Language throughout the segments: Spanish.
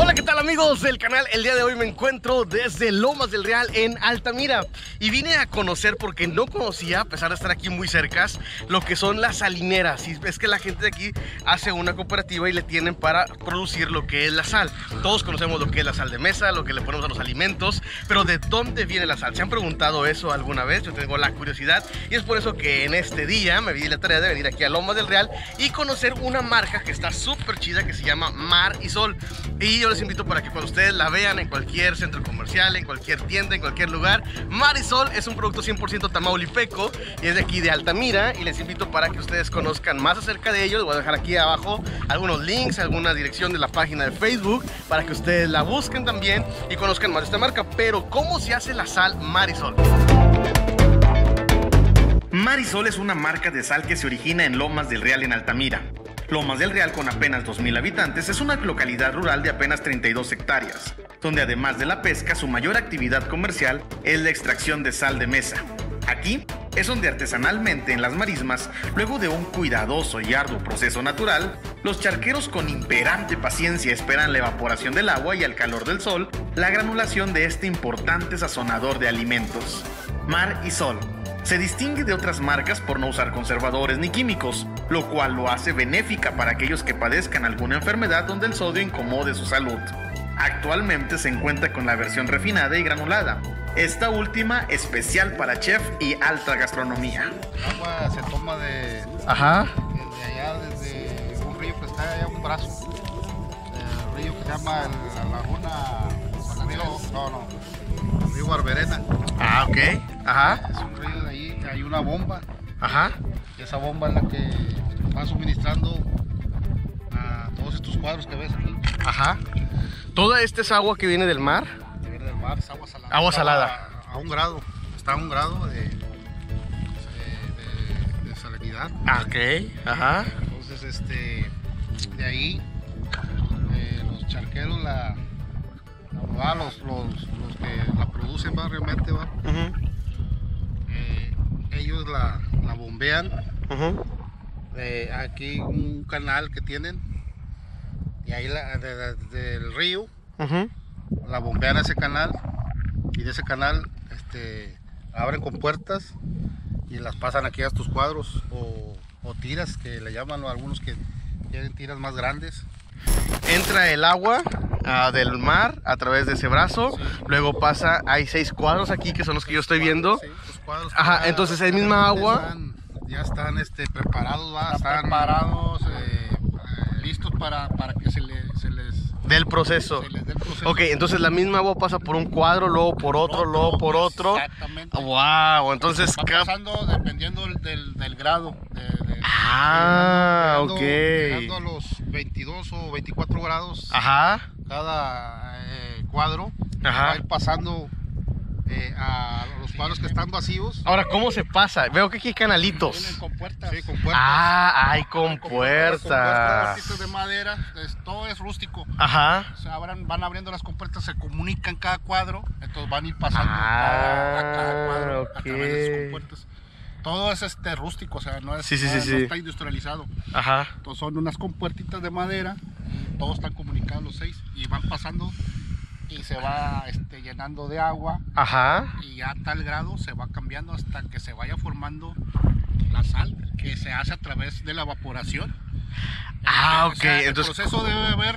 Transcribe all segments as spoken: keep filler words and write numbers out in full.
Hola, ¿qué tal amigos del canal? El día de hoy me encuentro desde Lomas del Real en Altamira y vine a conocer, porque no conocía, a pesar de estar aquí muy cerca, lo que son las salineras. Y es que la gente de aquí hace una cooperativa y le tienen para producir lo que es la sal. Todos conocemos lo que es la sal de mesa, lo que le ponemos a los alimentos, pero ¿de dónde viene la sal? ¿Se han preguntado eso alguna vez? Yo tengo la curiosidad y es por eso que en este día me di la tarea de venir aquí a Lomas del Real y conocer una marca que está súper chida, que se llama Mar y Sol. Y yo les invito para que cuando ustedes la vean en cualquier centro comercial, en cualquier tienda, en cualquier lugar, Mar y Sol es un producto cien por ciento tamaulipeco y es de aquí de Altamira, y les invito para que ustedes conozcan más acerca de ello. Les voy a dejar aquí abajo algunos links, alguna dirección de la página de Facebook para que ustedes la busquen también y conozcan más de esta marca. Pero ¿cómo se hace la sal Mar y Sol? Mar y Sol es una marca de sal que se origina en Lomas del Real en Altamira. Lomas del Real, con apenas dos mil habitantes, es una localidad rural de apenas treinta y dos hectáreas, donde además de la pesca, su mayor actividad comercial es la extracción de sal de mesa. Aquí es donde artesanalmente en las marismas, luego de un cuidadoso y arduo proceso natural, los charqueros con imperante paciencia esperan la evaporación del agua y al calor del sol, la granulación de este importante sazonador de alimentos. Mar y Sol se distingue de otras marcas por no usar conservadores ni químicos, lo cual lo hace benéfica para aquellos que padezcan alguna enfermedad donde el sodio incomode su salud. Actualmente se encuentra con la versión refinada y granulada, esta última especial para chef y alta gastronomía. El agua se toma de, Ajá. desde allá, desde un río que está allá a un brazo, el río que se llama el- la laguna, el río, no, no, el río Barberena. Ah, ok. Ajá. Es un río de ahí, hay una bomba, Ajá. y esa bomba es la que va suministrando a todos estos cuadros que ves aquí. Ajá. Toda esta es agua que viene del mar. Que viene del mar, es agua salada. Agua Está salada. A, a un grado, está a un grado de, de, de- de salinidad. Ah, ok. Ajá. Entonces, este, de ahí, eh, los charqueros, la, la- va, los, los, los que la producen va, realmente, va, Ujú, eh, ellos la, la bombean. ujú. Eh, aquí un canal que tienen, y ahí la, de- de- del río, Ujú. la bombean a ese canal, y de ese canal este, abren con puertas y las pasan aquí a estos cuadros o, o tiras, que le llaman algunos que tienen tiras más grandes. Entra el agua ah, del mar a través de ese brazo, luego pasa, hay seis cuadros aquí que son los que yo estoy viendo. Sí, los cuadros Ajá, ya- entonces es misma agua. están- ya están este, preparados, ¿va? Están están preparados, eh, eh, listos para, para que se, le- se les, Del proceso. se les dé el proceso. Ok, entonces la misma agua pasa por un cuadro, luego por otro, luego por otro. Exactamente. Wow, entonces Va cap- pasando dependiendo del, del, del grado. De, de- Ah, llegando- ok. Llegando a los veintidós o veinticuatro grados Ajá, cada eh, cuadro. Ajá. Va a ir pasando eh, a los cuadros que están vacíos. ahora ¿cómo se pasa? Veo que aquí hay Vienen canalitos. con puertas. Sí, con puertas. Ah, hay Con con Con puertas. puertas de madera. Es- todo es rústico. Ajá. Se abran, van abriendo las compuertas, se comunican cada cuadro, entonces van a ir pasando Ah, cada, a cada cuadro a ok. través de esas compuertas. Todo es este rústico, o sea, no, es, Sí, sí, no, sí, no sí. está industrializado. Ajá. Entonces son unas compuertitas de madera, todos están comunicados los seis y van pasando y se va este, llenando de agua, Ajá. y ya a tal grado se va cambiando hasta que se vaya formando la sal, que se hace a través de la evaporación. Ah, O sea, ok, el entonces- proceso debe haber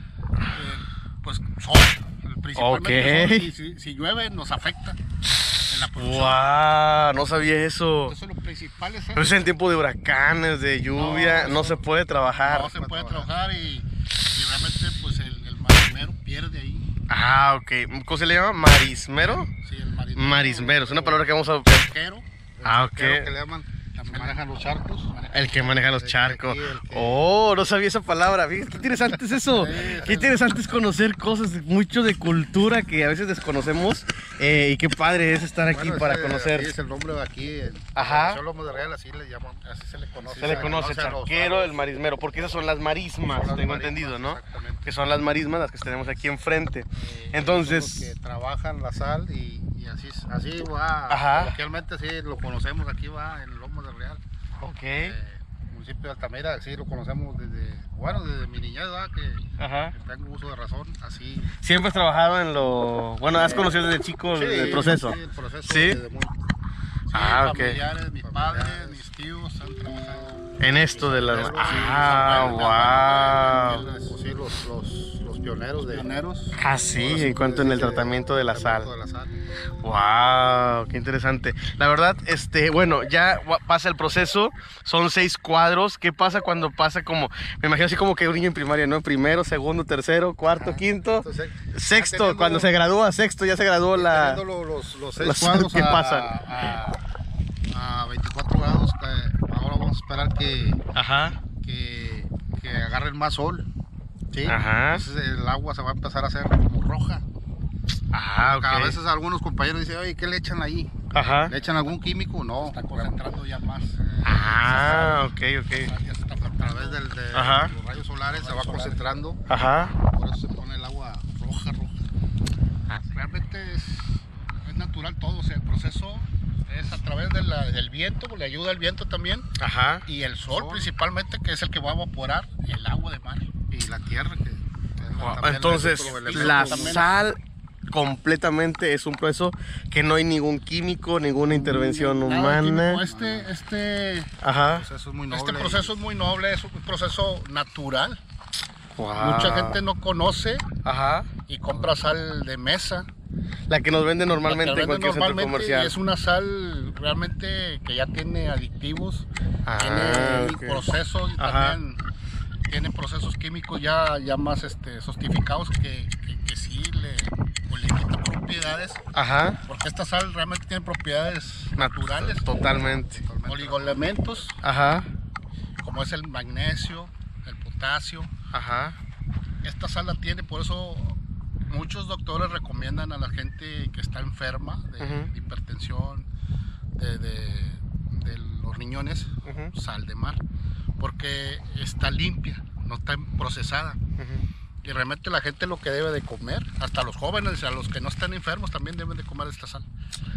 eh, pues sol, principalmente Ok. sol. Si, si- si llueve nos afecta en la producción. Wow, no sabía eso. Entonces lo principal es Pero es eso. en tiempo de huracanes, de lluvia, No, no, eso- se puede trabajar. No se puede trabajar y, y realmente pues el, el marismero pierde ahí. Ah, ok. ¿Cómo se le llama? ¿Marismero? Sí, el marismero. Marismero, es una palabra que vamos a... Charquero, el Ah, ok. charquero que le llaman, que manejan los charcos. El que maneja los El- charcos. aquí, el que- Oh, no sabía esa palabra. Fíjate, qué interesante es eso. Sí, Qué sí. interesante es conocer cosas, mucho de cultura que a veces desconocemos. eh, y qué padre es estar aquí Bueno, para ese- conocer. así es el nombre de aquí. En Ajá. en Lomas de Real, así le llaman, así se le conoce. Se le conoce a los- charquero, el marismero, porque esas son las marismas, Son las tengo marismas, entendido, ¿no? exactamente. Que son las marismas las que tenemos aquí enfrente. Eh, Entonces- son los que trabajan la sal y, y así, así va. Ajá. Coloquialmente así lo conocemos, aquí va en Lomas de Real. Ok. Eh, muy municipio de Altamira, sí lo conocemos desde, bueno, desde mi niñez, ¿verdad? Que, Ajá. que tengo uso de razón, así. Siempre has trabajado en lo... Bueno, has conocido desde chico Sí, el proceso. Sí, el proceso. ¿Sí? Desde muy, sí, Ah, ok. familiares, mis padres, mis tíos han trabajado. En esto de las... Sí, Ah, mis abuelos, wow. sí, los, los, los pioneros de... Pioneros. Ah, sí, en cuanto en el tratamiento de la sal. De la sal. Wow, qué interesante. La verdad, este, bueno, ya pasa el proceso, son seis cuadros. ¿Qué pasa cuando pasa como, me imagino así como que un niño en primaria, ¿no? Primero, segundo, tercero, cuarto, Ah, quinto, entonces, sexto, teniendo- cuando se gradúa, sexto, ya se graduó la... Teniendo los, los, los seis los- cuadros ¿qué a, pasa? A, a veinticuatro grados, eh, ahora vamos a esperar que, Ajá. que, que agarren más sol. ¿sí? Ajá. Entonces el agua se va a empezar a hacer como roja. Ah, ok. A veces algunos compañeros dicen, oye, ¿qué le echan ahí? Ajá. ¿Le echan algún químico? No. Está concentrando ya más. eh, Ah, ok, ok. ya se está- a través del, de Ajá. los rayos solares se va concentrando. Ajá. Por eso se pone el agua roja, roja. Ah. Realmente es, es natural todo, o sea, el proceso es a través de la- del viento, le ayuda el viento también, Ajá. y el sol, sol principalmente, que es el que va a evaporar el agua de mar. Y la tierra, que es Wow. también Entonces, otro elemento. la También- sal completamente es un proceso que no hay ningún químico, ninguna intervención Nada humana. químico. Este, este, Ajá. proceso es muy noble. Este proceso es muy noble, es un proceso natural. Wow. Mucha gente no conoce Ajá. y compra sal de mesa. La que nos vende normalmente La que en venden cualquier centro normalmente comercial. es una sal realmente que ya tiene adictivos, Ah, tiene ok. procesos y Ajá. también tiene procesos químicos ya, ya más este, sofisticados que, que, que sí le, pues, le quitan propiedades, Ajá. porque esta sal realmente tiene propiedades naturales, Totalmente. oligoelementos, Ajá. como es el magnesio, el potasio. Ajá. Esta sal la tiene, por eso muchos doctores recomiendan a la gente que está enferma de Ujú. hipertensión, de, de- de los riñones, Ujú. sal de mar, porque está limpia, no está procesada. Ujú. Y realmente la gente lo que debe de comer, hasta los jóvenes, a los que no están enfermos también deben de comer esta sal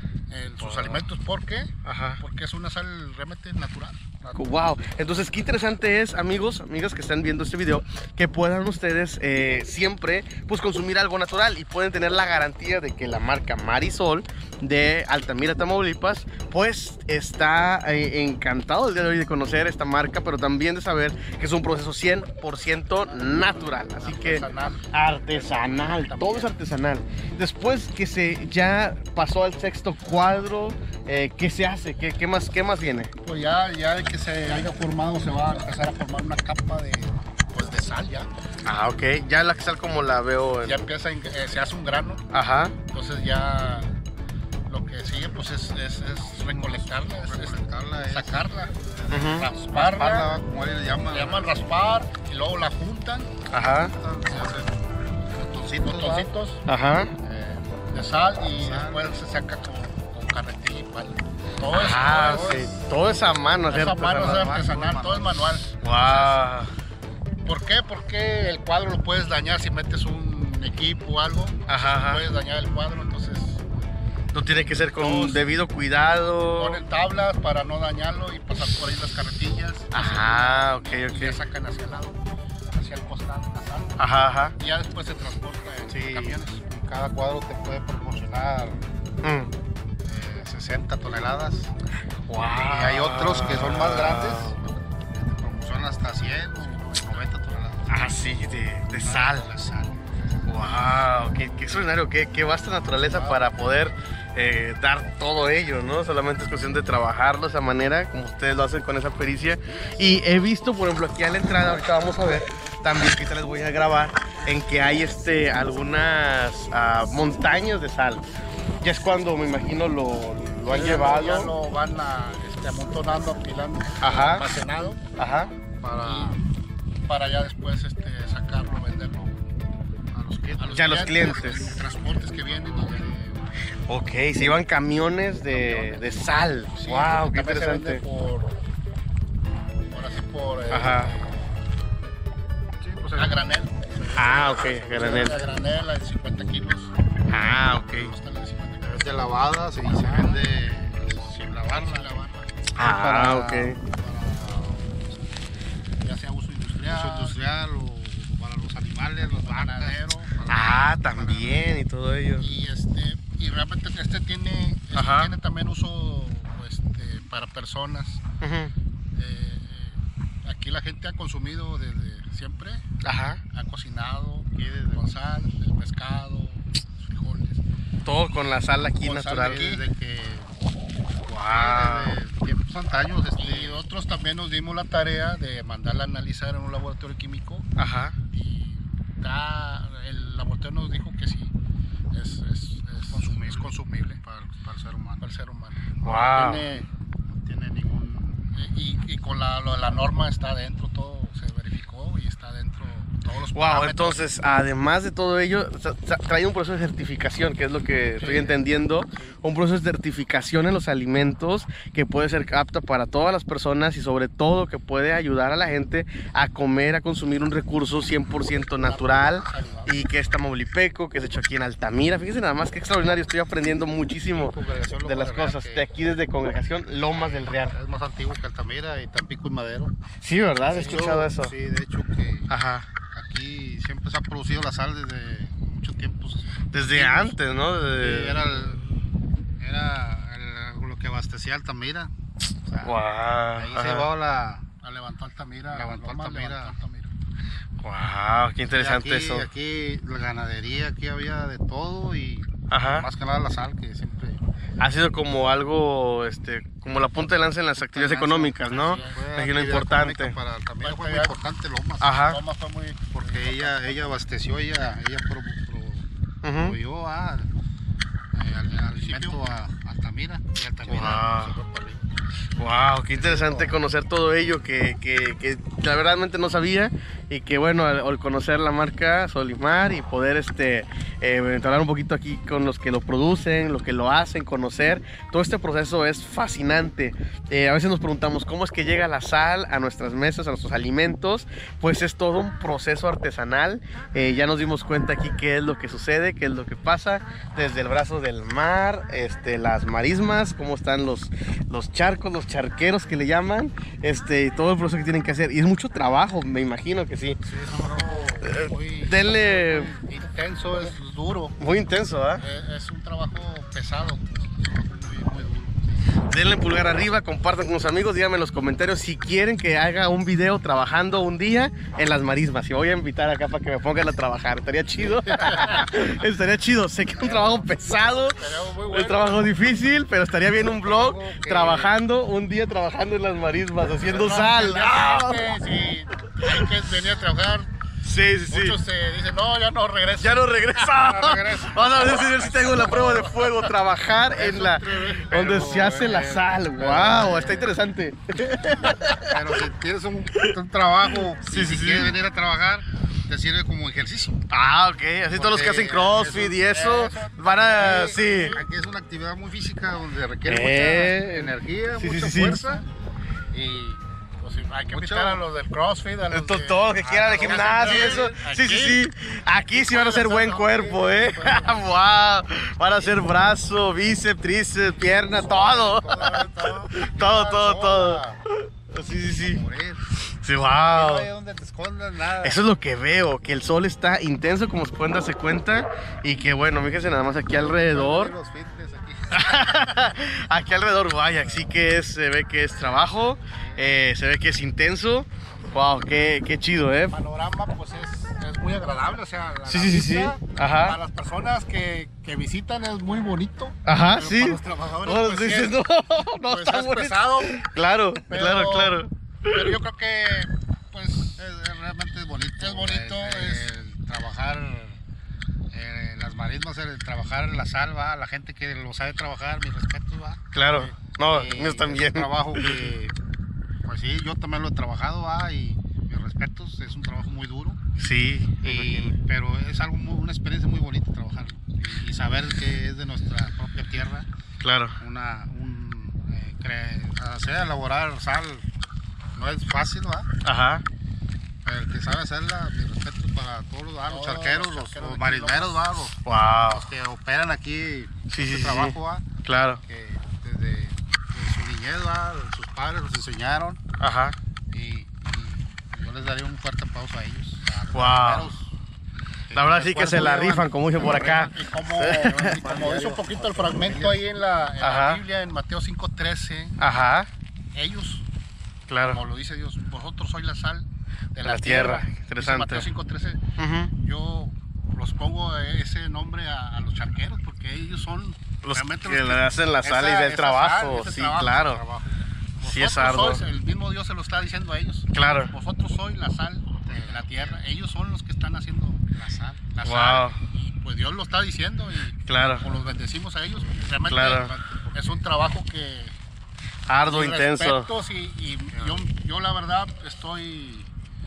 en sus Wow. alimentos. ¿Por qué? Ajá. Porque es una sal realmente natural. Wow, entonces qué interesante es, amigos, amigas que están viendo este video, que puedan ustedes eh, siempre pues consumir algo natural y pueden tener la garantía de que la marca Marisol de Altamira, Tamaulipas, pues está eh, encantado el día de hoy de conocer esta marca, pero también de saber que es un proceso cien por ciento natural, así que Artesanal. artesanal, todo es artesanal. Después que se ya pasó al sexto cuadro, eh, ¿qué se hace? ¿Qué, qué más, qué más viene? Pues ya, ya de que se haya formado, se va a empezar a formar una capa de, pues de sal ya. Ah, ok. Ya la sal como la veo en... Ya empieza, en- eh, se hace un grano, Ajá. entonces ya lo que sigue pues es, es, es recolectarla, es, es Recolectarla es- sacarla, Ujú. rasparla, Parla, como él le llama. le llaman raspar y luego la juntan, Ajá. Se hacen botoncitos, botoncitos Ajá. eh, de sal y Sal. después se saca con, con carretilla y palo. Todo eso, Ah, todo sí. eso- Todo es a mano, esa ¿cierto? mano es manual, artesanal, todo todo es manual. Wow. ¿Por qué? Porque el cuadro lo puedes dañar si metes un equipo o algo. Ajá, ajá. Puedes dañar el cuadro, entonces No tiene que ser con Todos- debido cuidado. ponen tablas para no dañarlo y pasar por ahí las carretillas. Ah, ok, Y ya ok. sacan hacia el lado, hacia el costado, la sal. Ajá, ajá. Y ya después se transporta en Sí. camiones. Cada cuadro te puede proporcionar Mm. eh, sesenta toneladas. Wow. Y hay otros que son más grandes, que te proporcionan hasta cien o noventa toneladas. Ah, sí, de, de sal. La sal. Wow, qué, qué extraordinario, qué, qué vasta naturaleza para poder eh, dar todo ello, ¿no? Solamente es cuestión de trabajarlo de esa manera, como ustedes lo hacen con esa pericia. Y he visto, por ejemplo, aquí a la entrada, ahorita vamos a ver, también que les voy a grabar, en que hay este, algunas ah, montañas de sal. Ya es cuando, me imagino, lo, lo han Ya llevado. lo van a, este, amontonando, apilando, Ajá. almacenado Ajá. para, para ya después este, sacarlo, venderlo a los clientes. Ya a los clientes. Los transportes que vienen. y de- Ok, se llevan camiones de, de sal. Sí, Wow, qué también se vende interesante. por, por así por eh, Ajá. sí, pues a granel. Ah, ok, A granel. granel en cincuenta kilos. Ah, ok. Costan de cincuenta kilos. Es de lavadas y se vende sin lavarla. Sin lavarla. Ah, ok. industrial, uso industrial o para los animales, los ganaderos. Ah, también y todo ello. Y este y realmente este tiene, este tiene también uso este, para personas. Uh-huh. eh, aquí la gente ha consumido desde siempre. Ajá. Ha cocinado aquí desde con sal, el pescado, frijoles. Todo con la sal aquí con natural. Sal aquí, desde que wow. Desde tiempos antaños. Este, y nosotros también nos dimos la tarea de mandarla a analizar en un laboratorio químico. Ajá. Y da, el laboratorio nos dijo que sí. Es, es, es, consumible. es consumible para, para el ser humano. Para el ser humano. Wow. No tiene, no tiene ningún... Y, y con la, lo de la norma está dentro, todo se verificó y está dentro todos los wow, entonces, además de todo ello, trae un proceso de certificación, que es lo que sí, estoy entendiendo, sí. Un proceso de certificación en los alimentos que puede ser apto para todas las personas y sobre todo que puede ayudar a la gente a comer, a consumir un recurso cien por ciento natural y que es tamaulipeco, que es hecho aquí en Altamira. Fíjense nada más que extraordinario, estoy aprendiendo muchísimo de las cosas de aquí desde Congregación Lomas del Real. Es más antiguo que Altamira y Tampico y Madero. Sí, ¿verdad? He escuchado eso. Sí, de hecho que... Ajá. Aquí siempre se ha producido la sal desde mucho tiempo. Desde antes, ¿no? Desde... Sí, era, el, era el, lo que abastecía Altamira. O sea, wow. Ahí Ajá. se llevaba la... A levantar Altamira. Levantó Altamira. Altamira. Wow, qué interesante aquí, eso. Aquí la ganadería, aquí había de todo y ajá. Más que nada la sal que siempre... Ha sido como algo, este, como la punta de lanza en las actividades económicas, ¿no? Aquí lo importante. Para Altamira fue muy importante Lomas. Ajá. Lomas fue muy... Porque ella, ella abasteció, ella, ella pro, pro, uh-huh. proveyó a, al alimento a Altamira y Altamira wow. se fue para arriba. Wow, qué interesante conocer todo ello que, que, que la verdad no sabía y que bueno, al, al conocer la marca Solimar y poder este, eh, hablar un poquito aquí con los que lo producen, lo que lo hacen, conocer, todo este proceso es fascinante. Eh, a veces nos preguntamos cómo es que llega la sal a nuestras mesas, a nuestros alimentos, pues es todo un proceso artesanal. Eh, ya nos dimos cuenta aquí qué es lo que sucede, qué es lo que pasa, desde el brazo del mar, este, las marismas, cómo están los, los charcos, los charqueros que le llaman, este, y todo el proceso que tienen que hacer. Y es mucho trabajo, me imagino que sí. Sí, es un trabajo muy Denle... intenso, es duro. Muy intenso, ¿ah? ¿eh? Es, es un trabajo pesado, muy, muy duro. Denle pulgar arriba, compartan con sus amigos, díganme en los comentarios si quieren que haga un video trabajando un día en las marismas. Y voy a invitar acá para que me pongan a trabajar, estaría chido. Estaría chido, sé que es un trabajo pesado, bueno. Es un trabajo difícil, pero estaría bien un vlog que... trabajando, un día trabajando en las marismas, haciendo no, sal. ¡Ah! Sí, hay que venir a trabajar. Sí, sí, sí. Muchos se dicen, no, ya no regreso. Ya no regresa. No regreso. Vamos a ver si tengo la prueba de fuego. Trabajar en la... donde se hace la sal. Wow, está interesante. Pero si tienes un, un trabajo sí, y sí, si sí. quieres venir a trabajar, te sirve como ejercicio. Ah, ok. Así porque todos los que hacen CrossFit eso, y eso, eso van a... Aquí, sí. Aquí es una actividad muy física donde requiere eh, mucha energía, sí, mucha sí, fuerza. Sí. Y... Hay que invitar a los del CrossFit, a los Esto, de, todo lo que quieran de gimnasio, eso. Sí, sí, sí. Aquí sí van a hacer buen cuerpo, ¿eh? Wow. Van a hacer brazo, bíceps, tríceps, pierna, todo. Todo, todo, todo. Sí, sí, sí. Sí, wow. No hay donde te escondas nada. Eso es lo que veo, que el sol está intenso, como se pueden darse cuenta. Y que bueno, fíjense nada más aquí alrededor. Aquí alrededor, vaya, sí que es, se ve que es trabajo, eh, se ve que es intenso. Wow, qué, qué chido, eh. El panorama pues es, es muy agradable, o sea, la sí, sí, sí, sí. Ajá. Para las personas que, que visitan es muy bonito. Ajá, pero sí. Para los trabajadores oh, pues, dices, es, no, no pues está es bonito. pesado. Claro, pero, claro, claro. Pero yo creo que pues es, realmente es bonito. Es bonito, el, es el trabajar eh, las marismas, el trabajar en la sal, va, la gente que lo sabe trabajar, mis respetos, va. Claro, eh, no, eh, míos también. Es un trabajo que, pues sí, yo también lo he trabajado, va, y mis respetos, es un trabajo muy duro. Sí, y, pero es algo muy, una experiencia muy bonita trabajar y, y saber que es de nuestra propia tierra. Claro. Una, un, eh, cre, hacer, elaborar sal no es fácil, ¿va? Ajá. Pero el que sabe hacerla, mis respetos para todos los, ah, los charqueros, los, los, los marineros, ¿va? Los, wow. los que operan aquí sí, este sí, trabajo, sí. ¿va? Claro. Que desde, desde su niñez, ¿va? Sus padres los enseñaron. Ajá. Y, y yo les daría un fuerte aplauso a ellos. A los Wow. primeros. La verdad sí que se la rifan, como dicen por acá. Y como, y como dice un poquito el fragmento ahí en la, en la Biblia, en Mateo cinco trece, Ajá, ellos, claro. como lo dice Dios, vosotros sois la sal de la, La tierra. tierra. Interesante. Dice Mateo cinco trece, Ujú. yo los pongo ese nombre a, a los charqueros porque ellos son Los realmente que le hacen la sal y esa- del esa trabajo, sal, ese sí, trabajo, claro. ese trabajo. Sí, es Vosotros arduo. sois, el mismo Dios se lo está diciendo a ellos. Claro. Vosotros sois la sal de la tierra. Ellos son los que están haciendo la sal. La Wow. sal. Y pues Dios lo está diciendo y Claro. como los bendecimos a ellos. Realmente Claro. es un trabajo que Arduo, mis intenso. respetos y, y yo, yo la verdad estoy,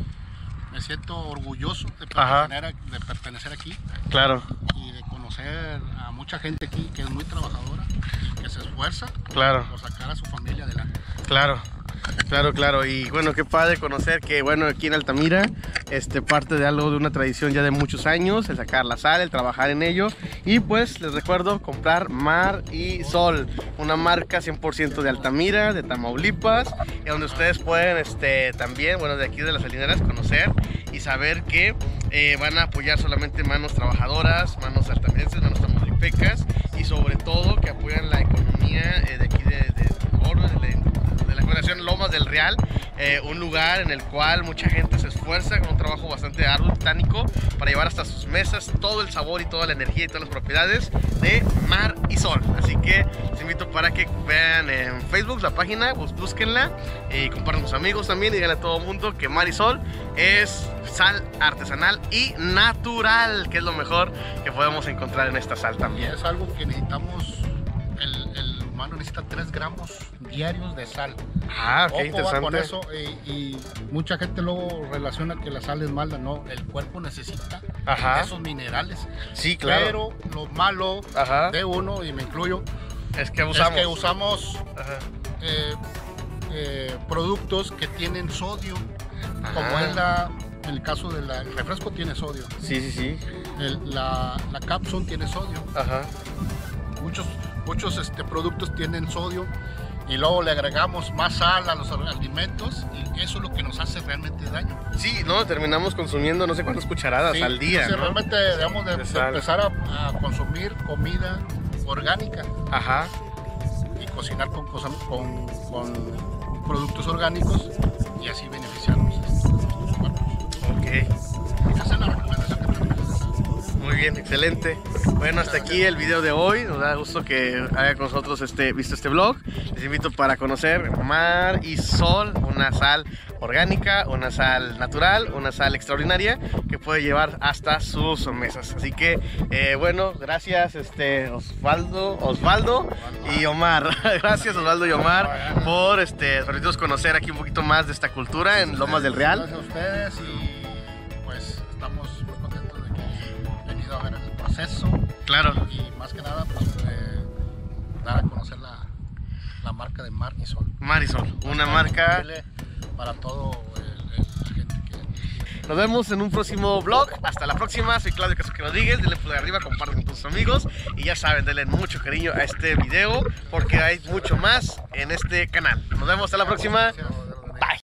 me siento orgulloso de Ajá. pertenecer, a- de pertenecer aquí Claro, y de conocer a mucha gente aquí que es muy trabajadora y que se esfuerza claro, por sacar a su familia adelante. claro. Claro, claro, y bueno, qué padre conocer que, bueno, aquí en Altamira, este, parte de algo de una tradición ya de muchos años, el sacar la sal, el trabajar en ello, y pues les recuerdo comprar Mar y Sol, una marca cien por ciento de Altamira, de Tamaulipas, y donde ustedes pueden, este, también, bueno, de aquí de las salineras, conocer y saber que eh, van a apoyar solamente manos trabajadoras, manos altamirenses, manos tamaulipecas, y sobre todo que apoyan la economía eh, de aquí de, de, de Oro, de la de la Fundación Lomas del Real, eh, un lugar en el cual mucha gente se esfuerza con un trabajo bastante arduo, titánico, para llevar hasta sus mesas todo el sabor y toda la energía y todas las propiedades de Mar y Sol. Así que les invito para que vean en Facebook la página, pues búsquenla y compartan con sus amigos también y díganle a todo el mundo que Mar y Sol es sal artesanal y natural, que es lo mejor que podemos encontrar en esta sal Y también. es algo que necesitamos, el, el humano necesita tres gramos diarios de sal. Ah, ok, Ojo, va interesante. con eso, eh, y mucha gente luego relaciona que la sal es mala. No, el cuerpo necesita Ajá. esos minerales. Sí, claro. Pero lo malo Ajá. de uno, y me incluyo, Es que usamos. es que usamos Ajá. eh, eh, productos que tienen sodio, como Ah. es la, el caso del refresco tiene sodio, Sí, sí, sí. el- la, la Capsule tiene sodio, Ajá. muchos, muchos este, productos tienen sodio y luego le agregamos más sal a los alimentos y eso es lo que nos hace realmente daño. Sí, no, terminamos consumiendo no sé cuántas cucharadas Sí, al día, entonces ¿no? realmente debemos de, De de sal. empezar a, a consumir comida orgánica Ajá. y cocinar con, cosas- con, con productos orgánicos y así beneficiarnos este, nuestros cuerpos. Ok. Esa es la recomendación que tenemos. Muy bien, excelente. Bueno, hasta aquí el video de hoy. Nos da gusto que haya con nosotros este, visto este vlog. Les invito para conocer Mar y Sol, una sal orgánica, una sal natural, una sal extraordinaria que puede llevar hasta sus mesas. Así que, eh, bueno, gracias este, Osvaldo, Osvaldo y Omar. Gracias Osvaldo y Omar por este, permitirnos conocer aquí un poquito más de esta cultura en Lomas del Real. Gracias a ustedes y pues estamos muy contentos de que hayan venido a ver el proceso Claro. y más que nada pues eh, dar a conocer la, la marca de Mar y Sol. Mar y Sol, una marca. Para todo el, el- la gente que... Nos vemos en un próximo vlog. Hasta la próxima. Soy Claudio Castro Rodríguez. Denle pulgar arriba, compartan con tus amigos. Y ya saben, denle mucho cariño a este video porque hay mucho más en este canal. Nos vemos hasta la próxima. Gracias.